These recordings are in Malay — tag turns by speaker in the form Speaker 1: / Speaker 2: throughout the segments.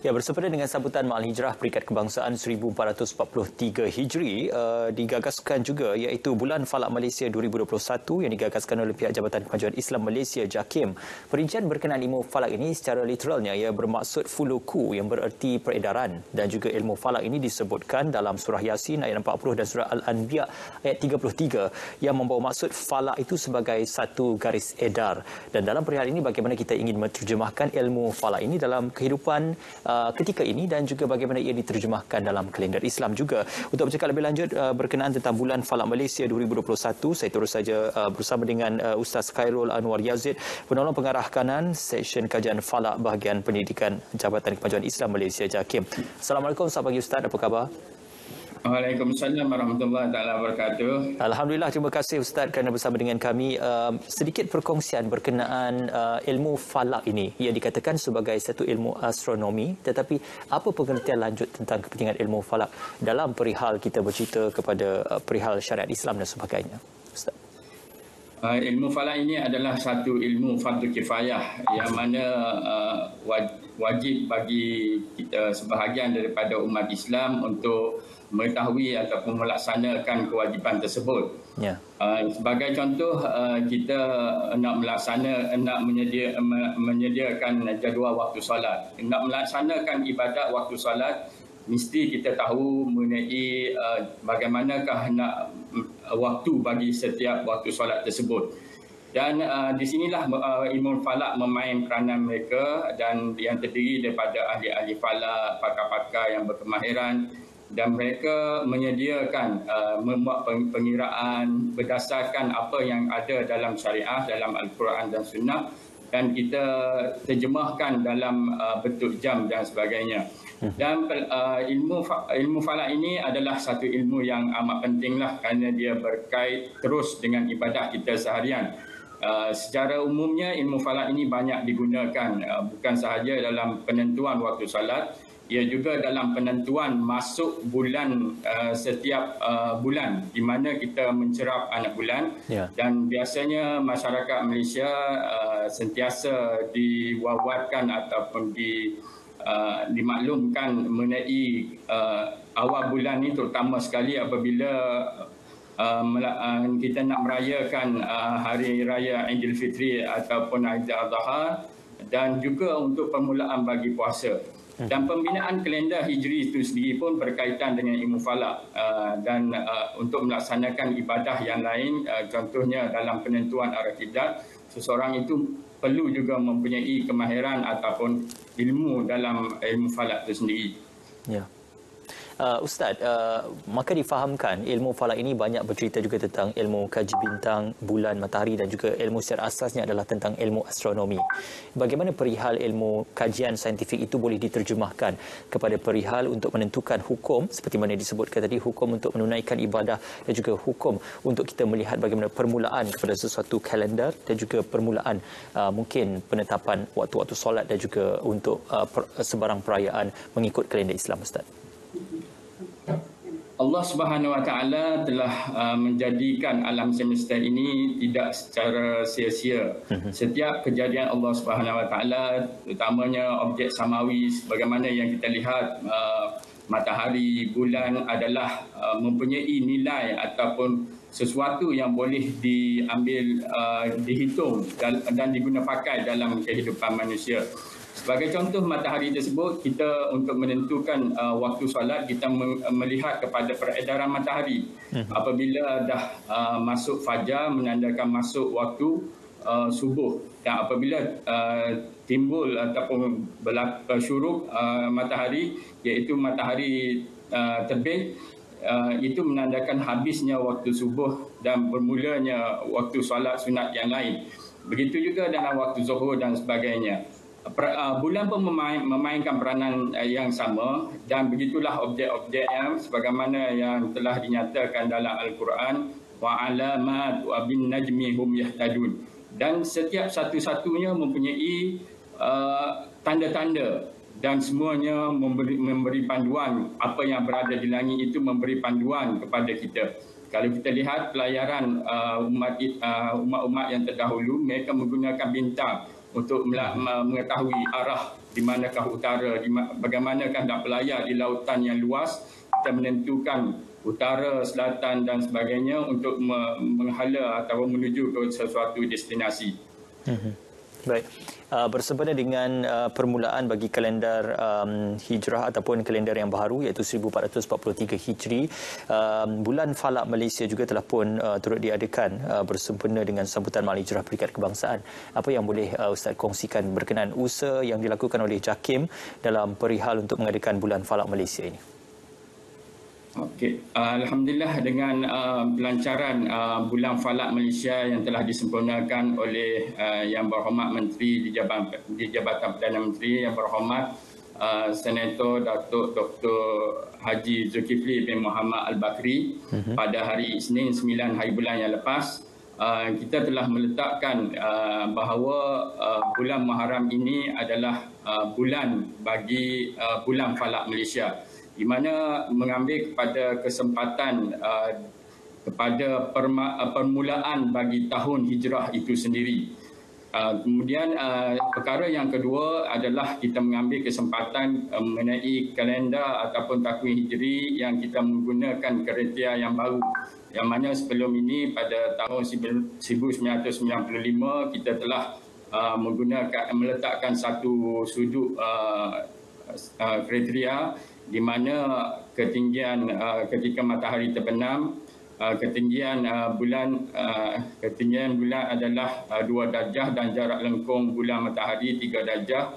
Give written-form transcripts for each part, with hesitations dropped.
Speaker 1: Ya, bersempena dengan sambutan Ma'al Hijrah Peringkat Kebangsaan 1443 Hijri, digagaskan juga iaitu Bulan Falak Malaysia 2021 yang digagaskan oleh pihak Jabatan Kemajuan Islam Malaysia JAKIM. Perincian berkenaan ilmu falak ini secara literalnya ia bermaksud fuluku yang bererti peredaran, dan juga ilmu falak ini disebutkan dalam surah Yasin ayat 40 dan surah Al-Anbiya ayat 33 yang membawa maksud falak itu sebagai satu garis edar. Dan dalam perihal ini bagaimana kita ingin menerjemahkan ilmu falak ini dalam kehidupan ketika ini dan juga bagaimana ia diterjemahkan dalam kalender Islam juga. Untuk bercakap lebih lanjut berkenaan tentang Bulan Falak Malaysia 2021, saya terus saja bersama dengan Ustaz Khairul Anwar Yazid, penolong pengarah kanan Seksyen Kajian Falak Bahagian Pendidikan Jabatan Kemajuan Islam Malaysia JAKIM. Assalamualaikum, selamat pagi Ustaz, apa khabar?
Speaker 2: Waalaikumsalam warahmatullahi taala wabarakatuh.
Speaker 1: Alhamdulillah, terima kasih Ustaz kerana bersama dengan kami. Sedikit perkongsian berkenaan ilmu falak ini. Ia dikatakan sebagai satu ilmu astronomi, tetapi apa pengertian lanjut tentang kepentingan ilmu falak dalam perihal kita bercerita kepada perihal syariat Islam dan sebagainya, Ustaz?
Speaker 2: Ilmu falak ini adalah satu ilmu fardu kifayah yang mana wajib bagi kita sebahagian daripada umat Islam untuk mengetahui ataupun melaksanakan kewajipan tersebut. Ya. Sebagai contoh, kita nak menyediakan jadual waktu solat. Nak melaksanakan ibadat waktu solat, mesti kita tahu mengenai bagaimanakah nak waktu bagi setiap waktu solat tersebut. Dan di sinilah ilmu falak memain peranan mereka, dan yang terdiri daripada ahli-ahli falak, pakar-pakar yang berkemahiran, dan mereka menyediakan membuat pengiraan berdasarkan apa yang ada dalam syariah, dalam Al-Quran dan Sunnah, dan kita terjemahkan dalam bentuk jam dan sebagainya. Dan ilmu falak ini adalah satu ilmu yang amat pentinglah kerana dia berkait terus dengan ibadah kita seharian. Secara umumnya ilmu falak ini banyak digunakan, bukan sahaja dalam penentuan waktu salat, ia juga dalam penentuan masuk bulan setiap bulan di mana kita mencerap anak bulan. Dan biasanya masyarakat Malaysia sentiasa diwawatkan ataupun dimaklumkan mengenai awal bulan ini, terutama sekali apabila kita nak merayakan Hari Raya Aidilfitri ataupun Aidiladha, dan juga untuk permulaan bagi puasa. Dan pembinaan kalender Hijri itu sendiri pun berkaitan dengan ilmu falak, dan untuk melaksanakan ibadah yang lain, contohnya dalam penentuan arah kiblat, seseorang itu perlu juga mempunyai kemahiran ataupun ilmu dalam ilmu falak itu sendiri. Ya.
Speaker 1: Ustaz, maka difahamkan ilmu falak ini banyak bercerita juga tentang ilmu kaji bintang, bulan, matahari, dan juga ilmu secara asasnya adalah tentang ilmu astronomi. Bagaimana perihal ilmu kajian saintifik itu boleh diterjemahkan kepada perihal untuk menentukan hukum, seperti mana disebutkan tadi, hukum untuk menunaikan ibadah dan juga hukum untuk kita melihat bagaimana permulaan kepada sesuatu kalender dan juga permulaan mungkin penetapan waktu-waktu solat dan juga untuk sebarang perayaan mengikut kalender Islam, Ustaz?
Speaker 2: Allah Subhanahu Wa Taala telah menjadikan alam semesta ini tidak secara sia-sia. Setiap kejadian Allah Subhanahu Wa Taala, terutamanya objek samawi sebagaimana yang kita lihat, matahari, bulan adalah mempunyai nilai ataupun sesuatu yang boleh diambil, dihitung dan digunapakai dalam kehidupan manusia. Sebagai contoh, matahari tersebut, kita untuk menentukan waktu solat, kita melihat kepada peredaran matahari. Apabila dah masuk fajar, menandakan masuk waktu subuh. Dan apabila timbul ataupun syuruk matahari, iaitu matahari terbit, itu menandakan habisnya waktu subuh dan bermulanya waktu solat sunat yang lain. Begitu juga dalam waktu zuhur dan sebagainya. Bulan pun memainkan peranan yang sama, dan begitulah objek-objek yang sebagaimana yang telah dinyatakan dalam Al-Quran, wa alamat wa bin najmi hum yahtadun, dan setiap satu-satunya mempunyai tanda-tanda, dan semuanya memberi panduan. Apa yang berada di langit itu memberi panduan kepada kita. Kalau kita lihat pelayaran umat-umat yang terdahulu, mereka menggunakan bintang untuk mengetahui arah di manakah utara, bagaimanakah nak berlayar di lautan yang luas. Kita menentukan utara, selatan dan sebagainya untuk menghala atau menuju ke sesuatu destinasi.
Speaker 1: Baik. Bersempena dengan permulaan bagi kalendar hijrah ataupun kalendar yang baru iaitu 1443 Hijri, bulan Falak Malaysia juga telah pun turut diadakan bersempena dengan sambutan Malam Hijrah Peringkat Kebangsaan. Apa yang boleh Ustaz kongsikan berkenaan usaha yang dilakukan oleh JAKIM dalam perihal untuk mengadakan bulan Falak Malaysia ini?
Speaker 2: Okey, alhamdulillah dengan pelancaran bulan Falak Malaysia yang telah disempurnakan oleh Yang Berhormat Menteri di Jabatan Perdana Menteri, Yang Berhormat Senator Datuk Dr. Haji Zulkifli bin Muhammad Al-Bakri pada hari Isnin 9 hari bulan yang lepas. Kita telah meletakkan bahawa bulan Muharram ini adalah bulan bagi bulan Falak Malaysia, di mana mengambil kepada kesempatan kepada permulaan bagi tahun hijrah itu sendiri. Kemudian perkara yang kedua adalah kita mengambil kesempatan mengenai kalendar ataupun takwim hijri yang kita menggunakan kriteria yang baru, yang mana sebelum ini pada tahun 1995 kita telah meletakkan satu sudut kriteria di mana ketinggian ketika matahari terbenam, ketinggian bulan adalah 2 darjah dan jarak lengkung bulan matahari 3 darjah,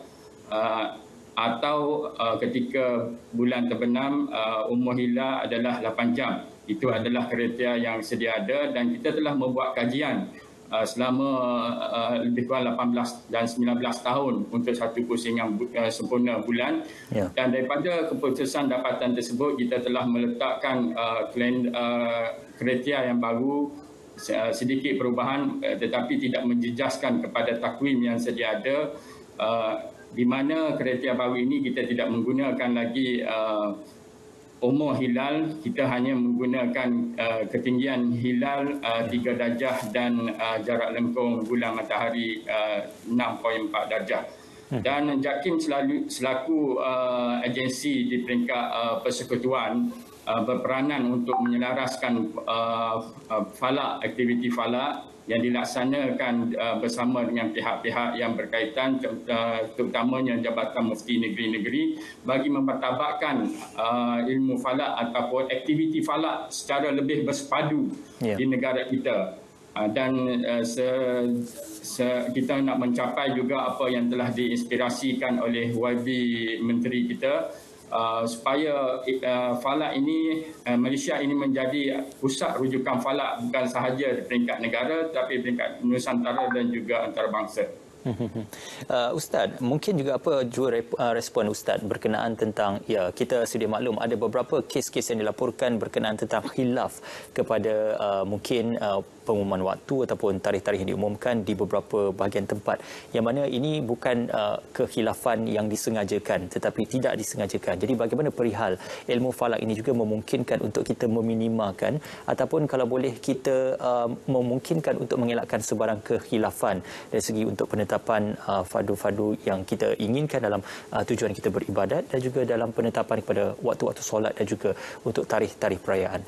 Speaker 2: atau ketika bulan terbenam umur hilal adalah 8 jam. Itu adalah kriteria yang sedia ada dan kita telah membuat kajian selama lebih kurang 18 dan 19 tahun untuk satu pusingan sempurna bulan. Dan daripada keputusan dapatan tersebut kita telah meletakkan kriteria yang baru, sedikit perubahan tetapi tidak menjejaskan kepada takwim yang sedia ada, di mana kriteria baru ini kita tidak menggunakan lagi umur hilal, kita hanya menggunakan ketinggian hilal 3 darjah dan jarak lengkung bulan matahari 6.4 darjah. Dan JAKIM selaku agensi di peringkat persekutuan berperanan untuk menyelaraskan aktiviti falak yang dilaksanakan bersama dengan pihak-pihak yang berkaitan, terutamanya Jabatan Mufti Negeri-Negeri, bagi mempertabatkan ilmu falak ataupun aktiviti falak secara lebih bersepadu di negara kita. Dan kita nak mencapai juga apa yang telah diinspirasikan oleh YB Menteri kita, supaya falak ini, Malaysia ini menjadi pusat rujukan falak bukan sahaja di peringkat negara tetapi peringkat Nusantara dan juga antarabangsa.
Speaker 1: Ustaz, mungkin juga apa juga respon Ustaz berkenaan tentang, ya, kita sedia maklum ada beberapa kes-kes yang dilaporkan berkenaan tentang khilaf kepada mungkin pengumuman waktu ataupun tarikh-tarikh yang diumumkan di beberapa bahagian tempat, yang mana ini bukan kekhilafan yang disengajakan tetapi tidak disengajakan. Jadi bagaimana perihal ilmu falak ini juga memungkinkan untuk kita meminimalkan ataupun kalau boleh kita memungkinkan untuk mengelakkan sebarang kekhilafan dari segi untuk penetapan fardu-fardu yang kita inginkan dalam tujuan kita beribadat dan juga dalam penetapan kepada waktu-waktu solat dan juga untuk tarikh-tarikh perayaan.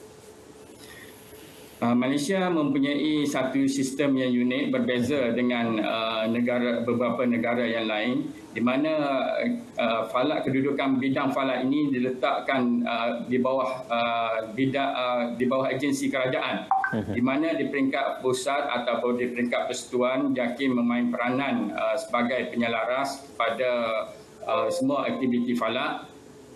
Speaker 2: Malaysia mempunyai satu sistem yang unik, berbeza dengan beberapa negara yang lain, di mana falak, kedudukan bidang falak ini diletakkan di bawah agensi kerajaan, di mana di peringkat pusat ataupun di peringkat persekutuan JAKIM memain peranan sebagai penyelaras pada semua aktiviti falak.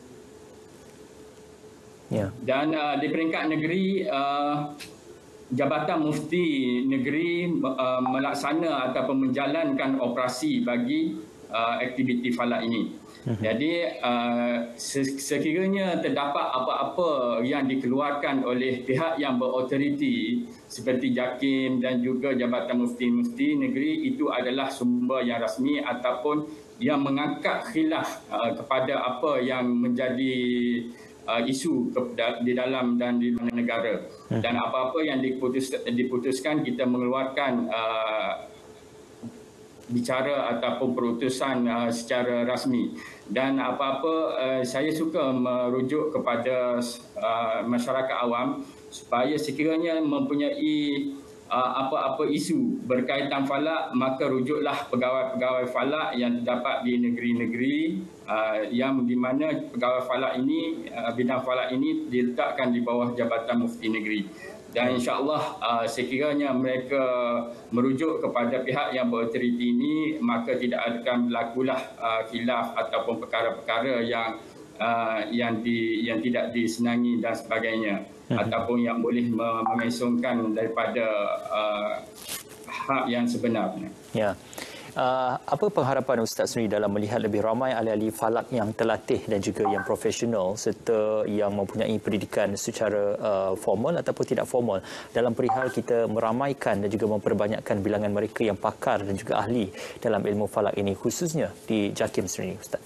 Speaker 2: Dan di peringkat negeri, Jabatan Mufti Negeri melaksana ataupun menjalankan operasi bagi aktiviti falak ini. Jadi sekiranya terdapat apa-apa yang dikeluarkan oleh pihak yang berautoriti seperti JAKIM dan juga Jabatan Mufti Negeri, itu adalah sumber yang rasmi ataupun yang mengangkat khilaf kepada apa yang menjadi isu di dalam dan di luar negara. Dan apa-apa yang diputuskan, kita mengeluarkan bicara ataupun perutusan secara rasmi. Dan apa-apa saya suka merujuk kepada masyarakat awam supaya sekiranya mempunyai apa-apa isu berkaitan falak, maka rujuklah pegawai-pegawai falak yang terdapat di negeri-negeri yang di mana pegawai falak ini, bidang falak ini diletakkan di bawah Jabatan Mufti Negeri. Dan insya-Allah sekiranya mereka merujuk kepada pihak yang berautoriti ini, maka tidak akan berlakulah khilaf ataupun perkara-perkara yang tidak disenangi dan sebagainya, ataupun yang boleh mengesongkan daripada hak yang sebenarnya.
Speaker 1: Ya. Apa pengharapan Ustaz sendiri dalam melihat lebih ramai ahli-ahli falak yang terlatih dan juga yang profesional serta yang mempunyai pendidikan secara formal ataupun tidak formal dalam perihal kita meramaikan dan juga memperbanyakkan bilangan mereka yang pakar dan juga ahli dalam ilmu falak ini, khususnya di JAKIM sendiri, Ustaz?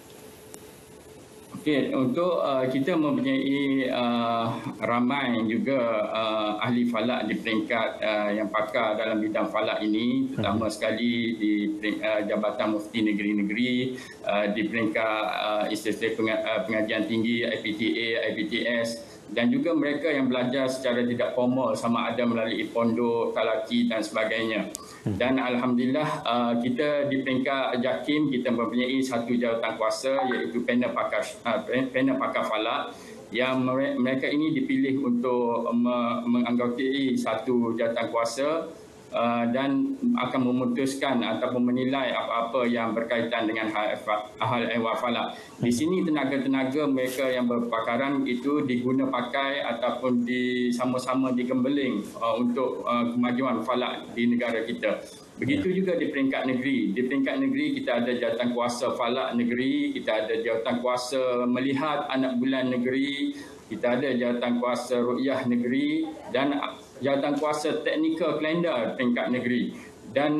Speaker 2: Okey, untuk kita mempunyai ramai juga ahli falak di peringkat yang pakar dalam bidang falak ini, terutama sekali di Jabatan Mufti Negeri-Negeri, di peringkat institusi pengajian tinggi IPTA, IPTS, dan juga mereka yang belajar secara tidak formal sama ada melalui pondok, talaki dan sebagainya. Dan alhamdulillah kita di peringkat JAKIM kita mempunyai satu jawatan kuasa iaitu panel pakar falak yang mereka ini dipilih untuk menganggotai satu jawatan kuasa dan akan memutuskan ataupun menilai apa-apa yang berkaitan dengan hal ehwal falak. Di sini tenaga-tenaga mereka yang berpakaran itu diguna pakai ataupun sama-sama digembeling untuk kemajuan falak di negara kita. Begitu juga di peringkat negeri. Di peringkat negeri kita ada jawatan kuasa falak negeri, kita ada jawatan kuasa melihat anak bulan negeri, kita ada jawatan kuasa ru'yah negeri dan jawatan kuasa teknikal kalender peringkat negeri. Dan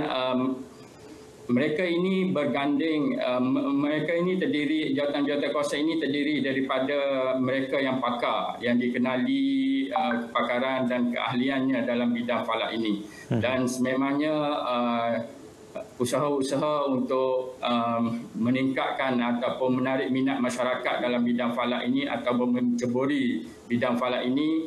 Speaker 2: mereka ini berganding, mereka ini terdiri, jawatan-jawatan kuasa ini terdiri daripada mereka yang pakar, yang dikenali kepakaran dan keahliannya dalam bidang falak ini. Dan sememangnya usaha-usaha untuk meningkatkan ataupun menarik minat masyarakat dalam bidang falak ini ataupun menceburi bidang falak ini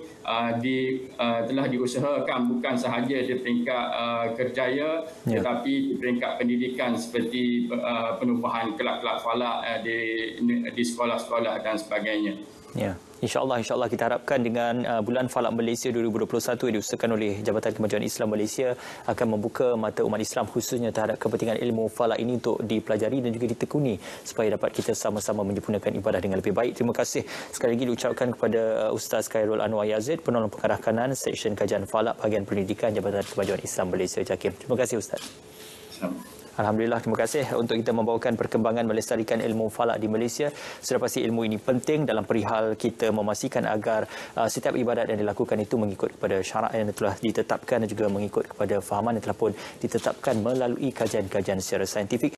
Speaker 2: telah diusahakan bukan sahaja di peringkat kerjaya tetapi di peringkat pendidikan seperti penubuhan kelab-kelab falak di sekolah-sekolah dan sebagainya.
Speaker 1: Ya, insya-Allah kita harapkan dengan Bulan Falak Malaysia 2021 yang diusahakan oleh Jabatan Kemajuan Islam Malaysia akan membuka mata umat Islam khususnya terhadap kepentingan ilmu falak ini untuk dipelajari dan juga ditekuni supaya dapat kita sama-sama menyempurnakan ibadah dengan lebih baik. Terima kasih sekali lagi diucapkan kepada Ustaz Khairul Anwar Yazid, penolong pengarah kanan Seksyen Kajian Falak Bahagian Pendidikan Jabatan Kemajuan Islam Malaysia JAKIM. Terima kasih Ustaz. Alhamdulillah, terima kasih untuk kita membawakan perkembangan melestarikan ilmu falak di Malaysia. Sudah pasti ilmu ini penting dalam perihal kita memastikan agar setiap ibadat yang dilakukan itu mengikut kepada syarak yang telah ditetapkan dan juga mengikut kepada fahaman yang telah pun ditetapkan melalui kajian-kajian secara saintifik.